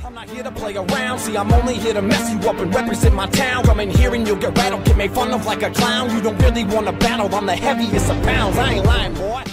I'm not here to play around, see I'm only here to mess you up and represent my town. Come in here and you'll get rattled, get made fun of like a clown. You don't really want to battle, I'm the heaviest of pounds. I ain't lying, boy.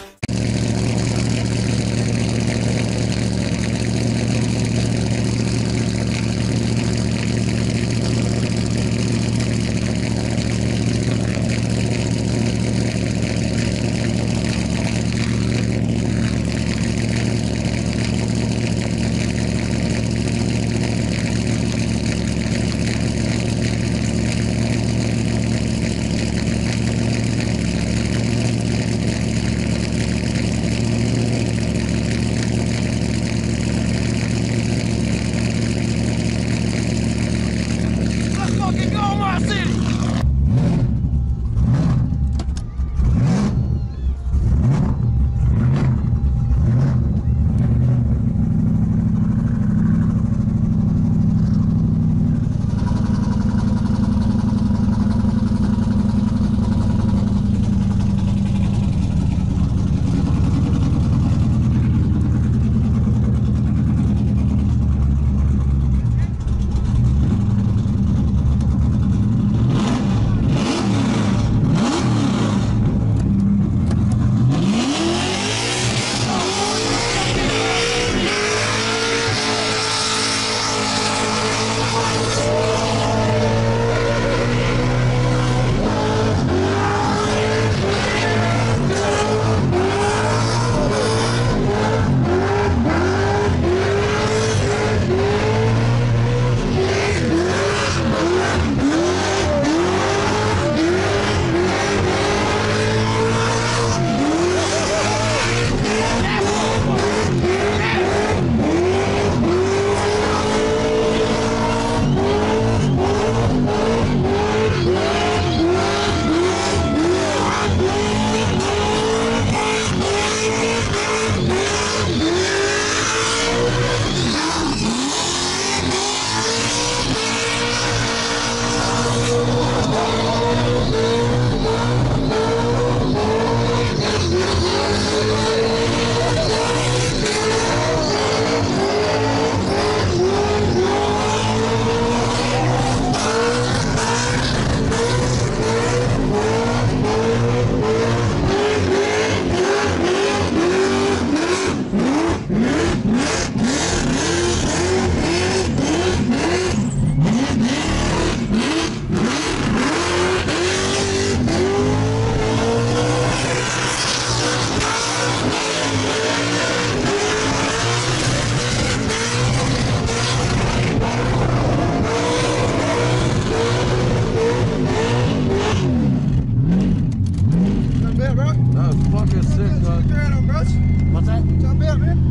What's that? Jump in, man.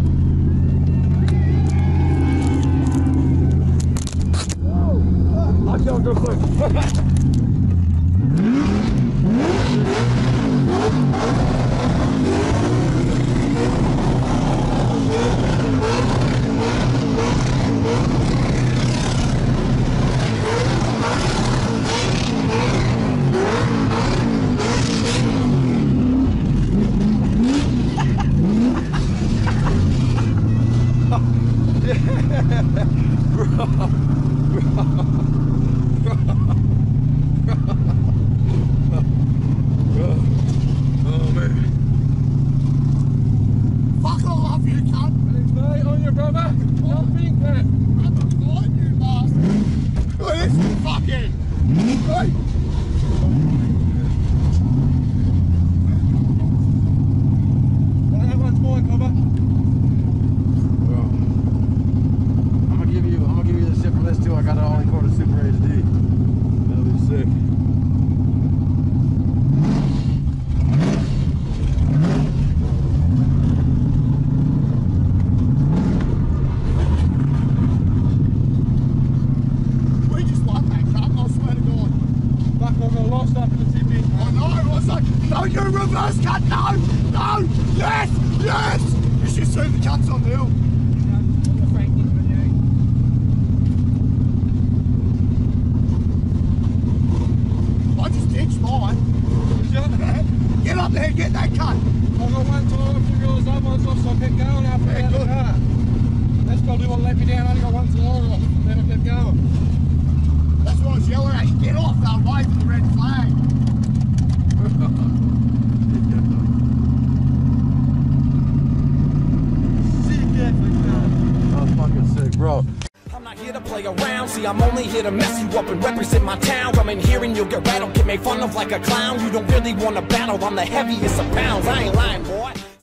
I jumped real quick. bro. I'm not here to play around, see I'm only here to mess you up and represent my town. Come in here and you'll get rattled, get made fun of like a clown. You don't really want to battle, I'm the heaviest of pounds, I ain't lying, boy.